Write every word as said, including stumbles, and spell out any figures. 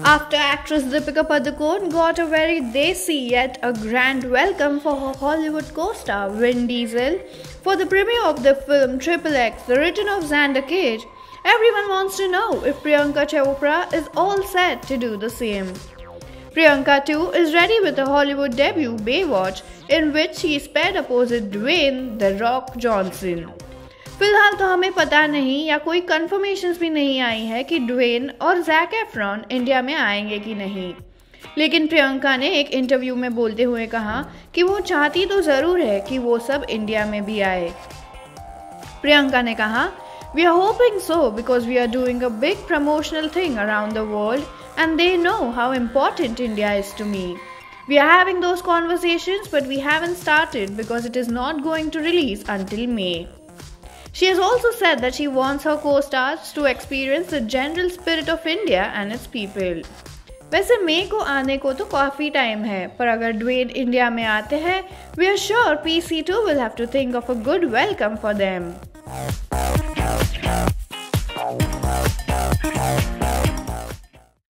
After actress Deepika Padukone got a very desi yet a grand welcome for her Hollywood co-star Vin Diesel for the premiere of the film Triple X, The Return of Xander Cage, everyone wants to know if Priyanka Chopra is all set to do the same. Priyanka too is ready with her Hollywood debut Baywatch, in which she is paired opposite Dwayne "The Rock" Johnson. फिलहाल तो हमें पता नहीं या कोई confirmations भी नहीं आई है कि ड्वेन और ज़ैक एफ्रॉन इंडिया में आएंगे कि नहीं, लेकिन प्रियंका ने एक इंटरव्यू में बोलते हुए कहा कि वो चाहती तो ज़रूर है कि वो सब इंडिया में भी आए। प्रियंका ने कहा, we are hoping so because we are doing a big promotional thing around the world and they know how important India is to me. We are having those conversations, but we haven't started because it is not going to release until May. She has also said that she wants her co-stars to experience the general spirit of India and its people. वैसे मई को आने को तो काफ़ी time है, पर अगर Dwayne India में आते हैं, we are sure P C too will have to think of a good welcome for them.